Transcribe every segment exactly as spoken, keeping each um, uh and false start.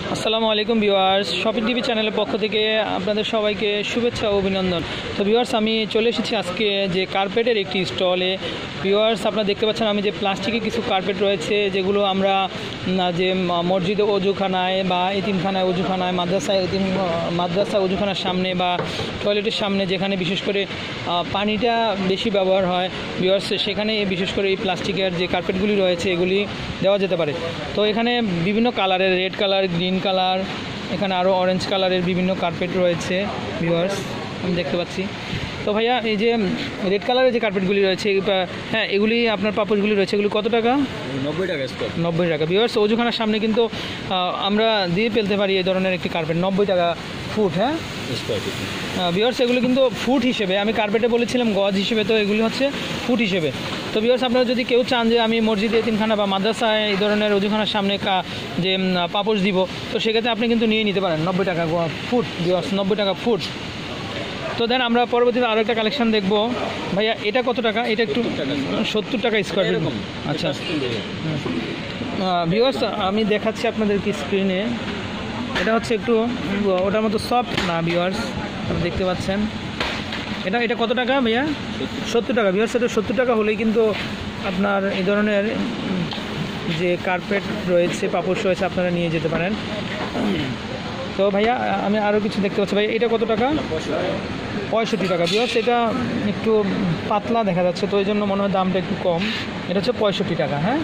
আসসালামু আলাইকুম viewers, shopping TV চ্যানেলের পক্ষ থেকে আপনাদের সবাইকে শুভেচ্ছা ও অভিনন্দন। তো ভিউয়ার্স, আমি চলে এসেছি আজকে যে কার্পেটের একটি স্টলে। ভিউয়ার্স, আপনারা দেখতে পাচ্ছেন আমি যে প্লাস্টিকের কিছু কার্পেট রয়েছে, যেগুলো আমরা যে মসজিদে অজুখানায় বা এতিমখানায় অজুখানায় মাদ্রাসায় এতিম মাদ্রাসা অজুখানার সামনে বা টয়লেটের সামনে, যেখানে বিশেষ করে পানিটা বেশি ব্যবহার হয় ভিউয়ার্স, সেখানে বিশেষ করে এই প্লাস্টিকের যে কার্পেটগুলি রয়েছে এগুলি দেওয়া যেতে পারে। তো এখানে বিভিন্ন কালারের, রেড কালার, গ্রিন কালার, এখানে আরও অরেঞ্জ কালারের বিভিন্ন কার্পেট রয়েছে ভিউয়ার্স, আমি দেখতে পাচ্ছি। তো ভাইয়া, এই যে রেড কালারের যে কার্পেটগুলি রয়েছে, হ্যাঁ, এগুলি আপনার পাপোশগুলি রয়েছে, এগুলি কত টাকা? নব্বই টাকা স্কোয়ার। নব্বই টাকা ভিউয়ার্স, অজুখানার সামনে কিন্তু আমরা দিয়ে ফেলতে পারি এই ধরনের একটি কার্পেট, নব্বই টাকা ফুট। হ্যাঁ ভিউয়ার্স, এগুলো কিন্তু ফুট হিসেবে, আমি কার্পেটে বলেছিলাম গজ হিসেবে, তো এগুলি হচ্ছে ফুট হিসেবে। তো ভিউয়ার্স, আপনারা যদি কেউ চান যে আমি মসজিদে এতিমখানা বা মাদ্রাসায় এই ধরনের অজুখানার সামনে যে পাপোশ দিব, তো সেক্ষেত্রে আপনি কিন্তু নিয়ে নিতে পারেন নব্বই টাকা ফুট ভিউয়ার্স, নব্বই টাকা ফুট। তো দেন আমরা পরবর্তীতে আরও একটা কালেকশান দেখবো। ভাইয়া, এটা কত টাকা? এটা একটু সত্তর টাকা স্কোয়ার ফিট। আচ্ছা ভিউয়ার্স, আমি দেখাচ্ছি আপনাদেরকে স্ক্রিনে। এটা হচ্ছে একটু ওটার মতো সফট না ভিউয়ার্স, আপনি দেখতে পাচ্ছেন। এটা এটা কত টাকা ভাইয়া? সত্তর টাকা ভিউয়ার্স। এটা সত্তর টাকা হলেই কিন্তু আপনার এই ধরনের যে কার্পেট রয়েছে, পাপোশ রয়েছে, আপনারা নিয়ে যেতে পারেন। তো ভাইয়া, আমি আরও কিছু দেখতে পাচ্ছি। ভাইয়া, এটা কত টাকা? পঁয়ষট্টি টাকা ভিউয়ার্স। এটা একটু পাতলা দেখা যাচ্ছে, তো এই জন্য মনে হয় দামটা একটু কম। এটা হচ্ছে পঁয়ষট্টি টাকা। হ্যাঁ,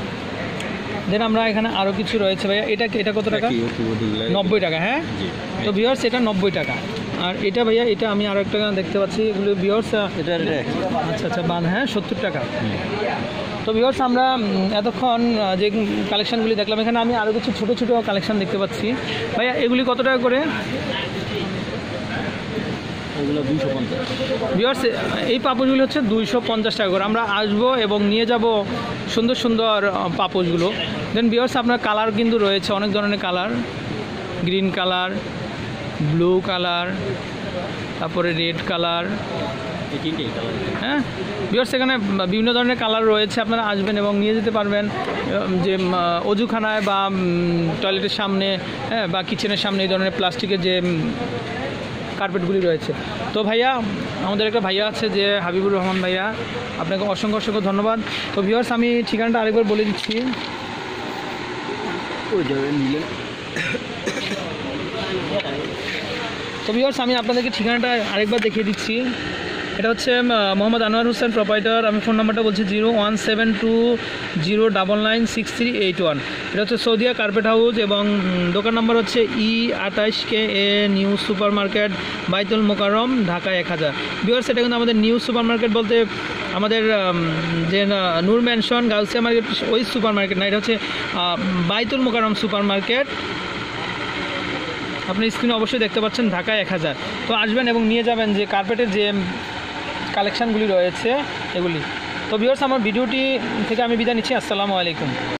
দেন আমরা এখানে আরও কিছু রয়েছে। ভাইয়া, এটা এটা কত টাকা? নব্বই টাকা। হ্যাঁ, তো ভিউয়ার্স এটা নব্বই টাকা। আর এটা ভাইয়া, এটা আমি আরও একটা দেখতে পাচ্ছি, এগুলো ভিউয়ার্স আচ্ছা আচ্ছা বান, হ্যাঁ, সত্তর টাকা। তো ভিউয়ার্স, আমরা এতক্ষণ যে কালেকশানগুলি দেখলাম, এখানে আমি আরও কিছু ছোটো ছোটো কালেকশান দেখতে পাচ্ছি। ভাইয়া, এগুলি কত টাকা করে? এগুলো দুইশো পঞ্চাশ। ভিউয়ার্স, এই পাপোশগুলো হচ্ছে দুইশো পঞ্চাশ টাকা করে। আমরা আসবো এবং নিয়ে যাব সুন্দর সুন্দর পাপোশগুলো। দেন ভিউয়ার্স, আপনার কালার কিন্তু রয়েছে অনেক ধরনের colour, green colour, blue colour, তারপরে রেড কালার। হ্যাঁ ভিউয়ার্স, এখানে বিভিন্ন ধরনের কালার রয়েছে, আপনারা আসবেন এবং নিয়ে যেতে পারবেন যে অজুখানায় বা টয়লেটের সামনে, হ্যাঁ, বা কিচেনের সামনে এই ধরনের প্লাস্টিকের যে কার্পেটগুলি রয়েছে। তো ভাইয়া, আমাদের একটা ভাইয়া আছে যে হাবিবুর রহমান ভাইয়া, আপনাকে অসংখ্য অসংখ্য ধন্যবাদ। তো ভিউয়ার্স, আমি ঠিকানাটা আরেকবার বলে দিচ্ছি। তো ভিউয়ার্স, আমি আপনাদেরকে ঠিকানাটা আরেকবার দেখিয়ে দিচ্ছি। এটা হচ্ছে মোহাম্মদ আনোয়ার হোসেন, প্রোপাইটার। আমি ফোন নাম্বারটা বলছি zero one seven two zero double nine six three eight one. এটা হচ্ছে সৌদিয়া কার্পেট হাউস এবং দোকান নাম্বার হচ্ছে ই আঠাইশ K A new super market, Baitul Mukarram, Dhaka এক হাজার। ভিউয়ার্স, এটা কিন্তু আমাদের নিউ সুপার মার্কেট বলতে আমাদের যে নূর ম্যানশন গাউসিয়া মার্কেট, ওই সুপার মার্কেট না, এটা হচ্ছে বাইতুল মোকাররম সুপার মার্কেট। আপনি স্ক্রিনে অবশ্যই দেখতে পাচ্ছেন, ঢাকা এক হাজার। তো আসবেন এবং নিয়ে যাবেন যে কার্পেটের যে কালেকশানগুলি রয়েছে এগুলি। তো ভিউয়ার্স, আমার ভিডিওটি থেকে আমি বিদায় নিচ্ছি। আসসালামু আলাইকুম।